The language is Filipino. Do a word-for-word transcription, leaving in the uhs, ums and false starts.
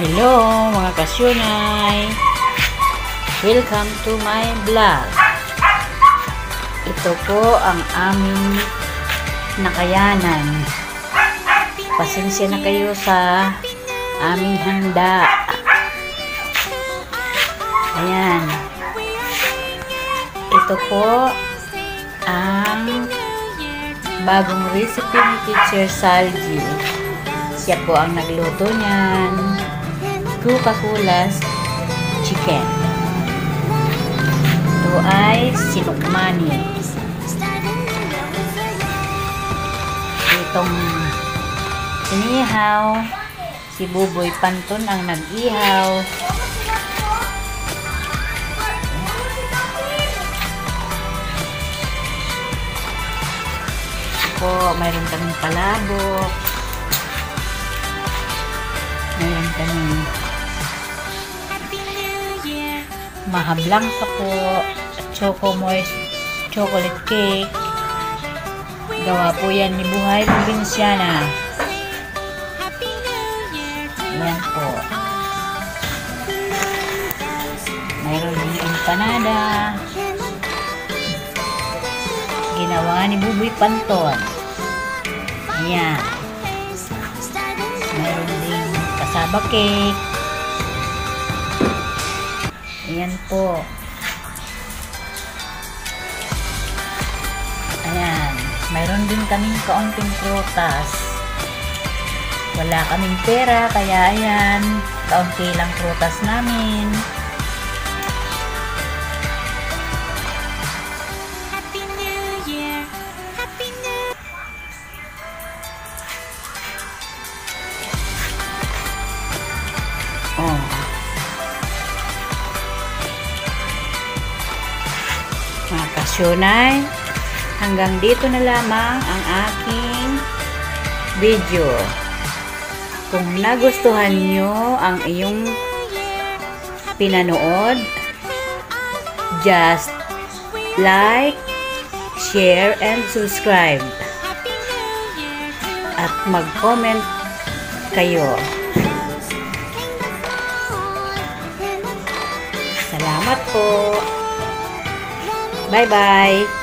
Hello mga kasyunay! Welcome to my vlog. Ito po ang aming nakayanan. Pasensya na kayo sa aming handa. Ayan. Ito po ang bagong recipe ni Teacher Salji. Siya po ang nagluto niyan. Coca-Cola's chicken. Ito ay sinukmani. Itong inihaw, si Buboy Panton ang nag-ihaw. Po, mayroon kaming palabok. Mayroon kaming mahablang ka po, choco moist chocolate cake. Gawa po yan ni Buhay Probinsyana. Ayan po. Mayroon din empanada. Ginawa ni Buboy Panton. Ayan. Mayroon din kasaba cake. Ayan po. Ayan. Mayroon din kaming kaunting prutas. Wala kaming pera, kaya ayan. Kaunti lang prutas namin. Happy New Year! Happy New Oh. Mga kasyunay, hanggang dito na lamang ang aking video. Kung nagustuhan nyo ang iyong pinanood, just like, share, and subscribe. At mag-comment kayo. Salamat po. Bye-bye.